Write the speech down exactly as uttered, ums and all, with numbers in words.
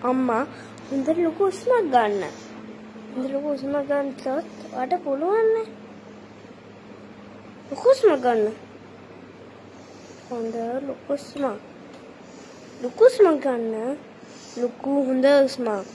අම්මා හොඳට ලොකු උස්මක් ගන්න. හොඳට ලොකු උස්මක් ගන්නත් ඔයාට පුළුවන් නේ. ලොකු උස්මක් ගන්න. හොඳ ලොකු උස්මක්. ලොකු උස්මක් ගන්න. ලොකු හොඳ උස්මක්.